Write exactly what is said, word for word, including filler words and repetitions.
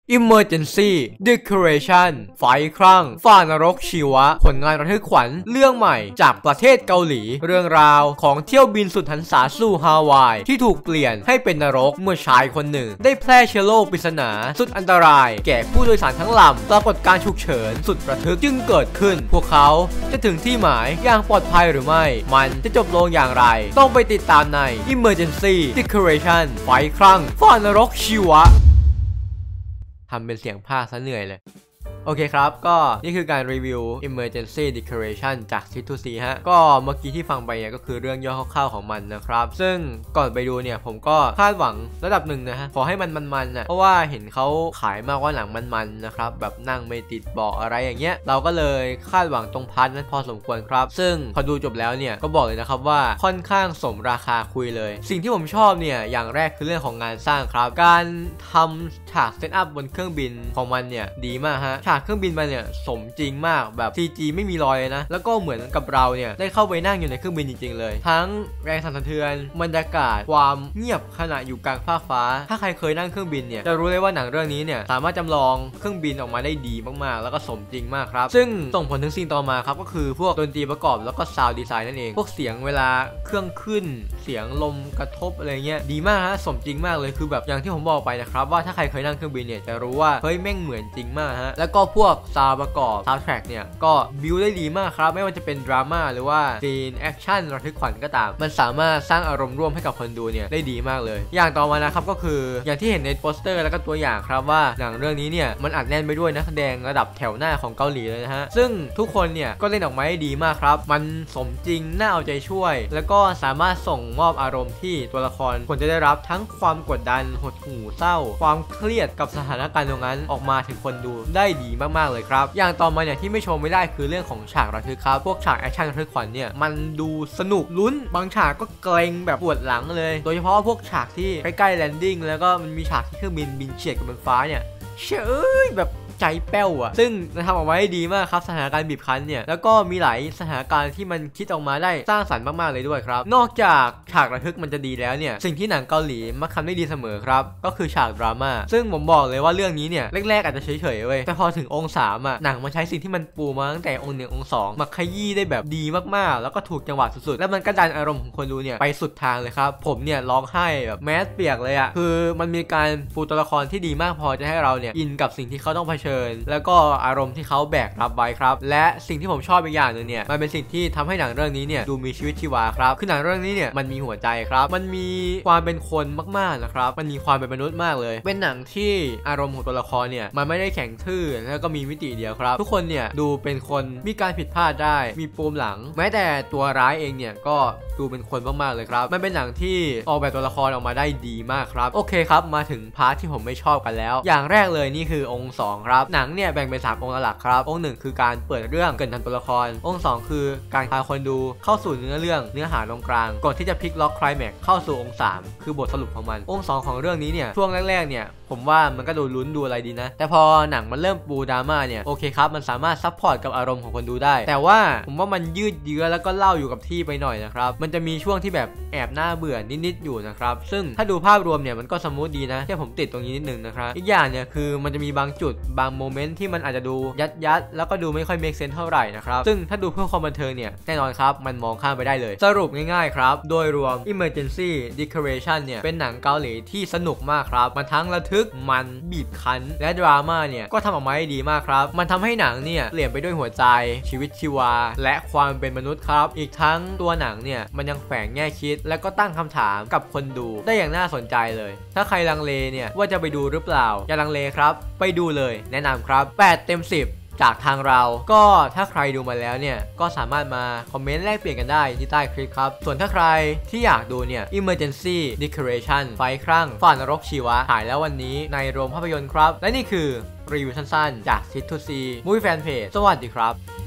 Emergency Declaration ไฟครั่งฝ่านรกชีวะผลงานระทึกขวัญเรื่องใหม่จากประเทศเกาหลีเรื่องราวของเที่ยวบินสุดหันษาสู่ฮาวายที่ถูกเปลี่ยนให้เป็นนรกเมื่อชายคนหนึ่งได้แพร่เชื้อโรคปริศนาสุดอันตรายแก่ผู้โดยสารทั้งลำปรากฏการฉุกเฉินสุดระทึกจึงเกิดขึ้นพวกเขาจะถึงที่หมายอย่างปลอดภัยหรือไม่มันจะจบลงอย่างไรต้องไปติดตามใน Emergency Declaration ไฟครั่งฝ่านรกชีวะทำเป็นเสียงภาคซะเหนื่อยเลยโอเคครับก็นี่คือการรีวิว Emergency Declaration จาก ซี ทู ซี ฮะก็เมื่อกี้ที่ฟังไปเนี่ยก็คือเรื่องย่อคร่าวๆของมันนะครับซึ่งก่อนไปดูเนี่ยผมก็คาดหวังระดับหนึ่งนะฮะขอให้มันมันๆนะเพราะว่าเห็นเขาขายมากว่าหนังมันๆนะครับแบบนั่งไม่ติดเบาะอะไรอย่างเงี้ยเราก็เลยคาดหวังตรงพาร์ทนั้นพอสมควรครับซึ่งพอดูจบแล้วเนี่ยก็บอกเลยนะครับว่าค่อนข้างสมราคาคุยเลยสิ่งที่ผมชอบเนี่ยอย่างแรกคือเรื่องของงานสร้างครับการทำฉากเซตอัพบนเครื่องบินของมันเนี่ยดีมากฮะฉากเครื่องบินมันเนี่ยสมจริงมากแบบ ซี จี ไม่มีรอยเลยนะแล้วก็เหมือนกับเราเนี่ยได้เข้าไปนั่งอยู่ในเครื่องบินจริงๆเลยทั้งแรงสั่นสะเทือนบรรยากาศความเงียบขณะอยู่กลางฟากฟ้าถ้าใครเคยนั่งเครื่องบินเนี่ยจะรู้เลยว่าหนังเรื่องนี้เนี่ยสามารถจำลองเครื่องบินออกมาได้ดีมากๆแล้วก็สมจริงมากครับซึ่งส่งผลถึงสิ่งต่อมาครับก็คือพวกดนตรีประกอบแล้วก็ซาวด์ดีไซน์นั่นเองพวกเสียงเวลาเครื่องขึ้นเสียงลมกระทบอะไรเงี้ยดีมากฮะสมจริงมากเลยคือแบบอย่างที่ผมบอกไปนะครับว่าถ้าใครเคยนั่งเครื่องบินเนี่ยจะรู้ว่าเฮ้ยแม่งเหมือนจริงมากฮะแล้วก็พวกซาวด์ประกอบซาวด์แทร็กเนี่ยก็บิวได้ดีมากครับไม่ว่าจะเป็นดราม่าหรือว่าซีนแอคชั่นระทึกขวัญก็ตามมันสามารถสร้างอารมณ์ร่วมให้กับคนดูเนี่ยได้ดีมากเลยอย่างต่อมานะครับก็คืออย่างที่เห็นในโปสเตอร์แล้วก็ตัวอย่างครับว่าหนังเรื่องนี้เนี่ยมันอัดแน่นไปด้วยนักแสดงระดับแถวหน้าของเกาหลีเลยนะฮะซึ่งทุกคนเนี่ยก็เล่นออกมาได้ดีมากครับมันสมจริงน่าเอาใจช่วยแล้วก็สามารถส่งมอบอารมณ์ที่ตัวละครควรจะได้รับทั้งความกดดันหดหู่เศร้าความเครียดกับสถานการณ์ตรงนั้นออกมาถึงคนดูได้ดีมากๆเลยครับอย่างต่อมาเนี่ยที่ไม่ชมไม่ได้คือเรื่องของฉากระทึกครับพวกฉากแอคชั่นระทึกขวัญเนี่ยมันดูสนุกลุ้นบางฉากก็เกรงแบบปวดหลังเลยโดยเฉพาะพวกฉากที่ใกล้ๆแลนดิ้งแล้วก็มันมีฉากที่เครื่องบินบินเฉียดกับบนฟ้าเนี่ยเฉยแบบใจแป้วอ่ะซึ่งทำออกมาได้ดีมากครับสถานการณ์บีบคั้นเนี่ยแล้วก็มีหลายสถานการณ์ที่มันคิดออกมาได้สร้างสรรค์มากๆเลยด้วยครับนอกจากฉากระทึกมันจะดีแล้วเนี่ยสิ่งที่หนังเกาหลีมักทำได้ดีเสมอครับก็คือฉากดราม่าซึ่งผมบอกเลยว่าเรื่องนี้เนี่ยแรกๆอาจจะเฉยๆเว้ยแต่พอถึงองค์สามอ่ะหนังมันใช้สิ่งที่มันปูมาตั้งแต่องค์หนึ่งองค์สองมาขยี้ได้แบบดีมากๆแล้วก็ถูกจังหวะสุดๆแล้วมันก็ดันอารมณ์ของคนดูเนี่ยไปสุดทางเลยครับผมเนี่ยร้องไห้แบบแมสเปียกเลยอ่ะคือมันมีการปูตัวละครที่ดีมากพอจะให้เราเนี่ยอินกับสิ่งที่เขาต้องเผชิญแล้วก็อารมณ์ที่เขาแบกรับไว้ครับและสิ่งที่ผมชอบอีกอย่างหนึ่งเนี่ยมันเป็นสิ่งที่ทำให้หนังเรื่องนี้เนี่ยดูมีชีวิตชีวาครับคือหนังเรื่องนี้เนี่ยมันมีหัวใจครับมันมีความเป็นคนมากๆนะครับมันมีความเป็นมนุษย์มากเลยเป็นหนังที่อารมณ์ของตัวละครเนี่ยมันไม่ได้แข็งทื่อแล้วก็มีมิติเดียวครับทุกคนเนี่ยดูเป็นคนมีการผิดพลาดได้มีปูมหลังแม้แต่ตัวร้ายเองเนี่ยก็ดูเป็นคนมากๆเลยครับมันเป็นหนังที่ออกแบบตัวละครออกมาได้ดีมากครับโอเคครับมาถึงพาร์ทที่ผมไม่ชอบกันแล้วอย่างแรกเลยนี่คือองค์สองครับหนังเนี่ยแบ่งเป็นสามองค์หลักครับองค์หนึ่งคือการเปิดเรื่องเกริ่นนำตัวละครองค์สองคือการพาคนดูเข้าสู่เนื้อเรื่องเนื้อหาตรงกลางก่อนที่จะพลิกล็อกไคลแม็กซ์เข้าสู่องค์สามคือบทสรุปของมันองค์สองของเรื่องนี้เนี่ยช่วงแรกๆเนี่ยผมว่ามันก็ดูลุ้นดูอะไรดีนะแต่พอหนังมันเริ่มปูดราม่าเนี่ยโอเคครับมันสามารถซัพพอร์ตกับอารมณ์ของคนดูได้แต่ว่าผมว่ามันยืดเยื้อแล้วก็เล่าอยู่กับที่ไปหน่อยนะครับมันจะมีช่วงที่แบบแอบน่าเบื่อนิดๆอยู่นะครับซึ่งถ้าดูภาพรวมเนี่ยมันก็สมูทดีนะแค่ผมติดตรงนี้นิดนึงนะครับอีกอย่างเนี่ยคือมันจะมีบางจุดบางโมเมนต์ที่มันอาจจะดูยัดยัดแล้วก็ดูไม่ค่อยเมคเซนส์เท่าไหร่นะครับซึ่งถ้าดูเพื่อความบันเทิงเนี่ยแน่นอนครับมันมองข้ามไปได้เลยสรุปง่ายๆครับโดยรวม Emergency Declaration เนี่ยเป็นหนังเกาหลีที่สนุกมากครับมันทั้งระทึกมันบีบคั้นและดราม่าเนี่ยก็ทำออกมาได้ดีมากครับมันทำให้หนังเนี่ยเปลี่ยนไปด้วยหัวใจชีวิตชีวาและความเป็นมนุษย์ครับอีกทั้งตัวหนังเนี่ยมันยังแฝงแง่คิดและก็ตั้งคำถามกับคนดูได้อย่างน่าสนใจเลยถ้าใครลังเลเนี่ยว่าจะไปดูหรือเปล่าอย่าลังเลครับไปดูเลยแนะนำครับแปดเต็มสิบจากทางเราก็ถ้าใครดูมาแล้วเนี่ยก็สามารถมาคอมเมนต์แลกเปลี่ยนกันได้ที่ใต้คลิปครับส่วนถ้าใครที่อยากดูเนี่ย Emergency Declaration ไฟครั่งฝ่านรกชีวะฉายแล้ววันนี้ในโรงภาพยนตร์ครับและนี่คือรีวิวสั้นๆจาก ซี ทู ซี Movie Fan Page สวัสดีครับ